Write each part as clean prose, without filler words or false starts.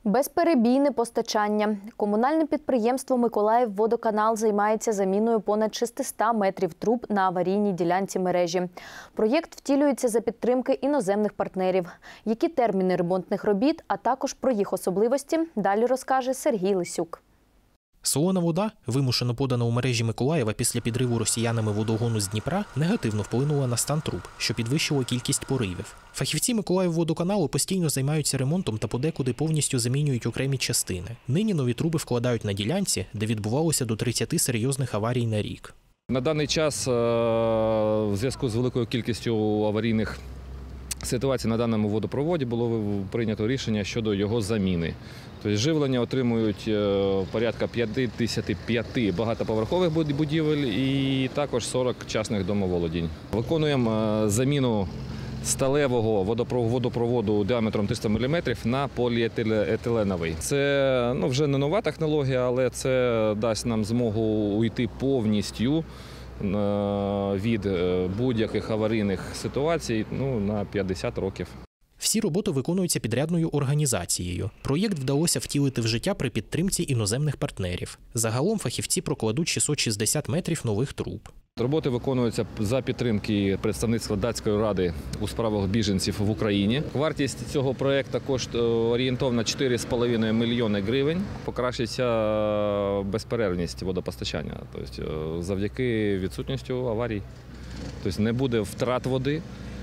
Безперебійне постачання. Комунальне підприємство «Миколаївводоканал» займається заміною понад 600 метрів труб на аварійній ділянці мережі. Проєкт втілюється за підтримки іноземних партнерів. Які терміни ремонтних робіт, а також про їх особливості, далі розкаже Сергій Лисюк. Солона вода, вимушено подана у мережі Миколаєва після підриву росіянами водогону з Дніпра, негативно вплинула на стан труб, що підвищило кількість поривів. Фахівці Миколаївводоканалу постійно займаються ремонтом та подекуди повністю замінюють окремі частини. Нині нові труби вкладають на ділянці, де відбувалося до 30 серйозних аварій на рік. На даний час, в зв'язку з великою кількістю аварійних ситуацій на даному водопроводі, було прийнято рішення щодо його заміни. Тобто живлення отримують порядка 55 багатоповерхових будівель і також 40 частних домоволодінь. Виконуємо заміну сталевого водопроводу діаметром 300 мм на поліетиленовий. Це вже не нова технологія, але це дасть нам змогу уйти повністю від будь-яких аварійних ситуацій на 50 років. Всі роботи виконуються підрядною організацією. Проєкт вдалося втілити в життя при підтримці іноземних партнерів. Загалом фахівці прокладуть 660 метрів нових труб. Роботи виконуються за підтримки представництва Датської ради у справах біженців в Україні. Вартість цього проєкту коштує орієнтовно 4,5 мільйони гривень. Покращиться безперервність водопостачання, тобто завдяки відсутністю аварій. Тобто не буде втрат води.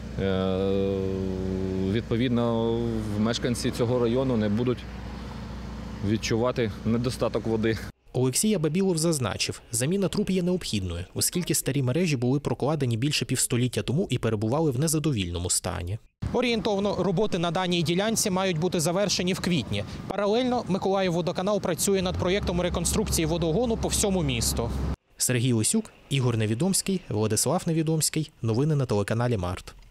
Відповідно, мешканці цього району не будуть відчувати недостаток води. Олексій Абабілов зазначив, заміна труб є необхідною, оскільки старі мережі були прокладені більше півстоліття тому і перебували в незадовільному стані. Орієнтовно роботи на даній ділянці мають бути завершені в квітні. Паралельно Миколаївводоканал працює над проєктом реконструкції водогону по всьому місту. Сергій Лисюк, Ігор Невідомський, Владислав Невідомський. Новини на телеканалі Март.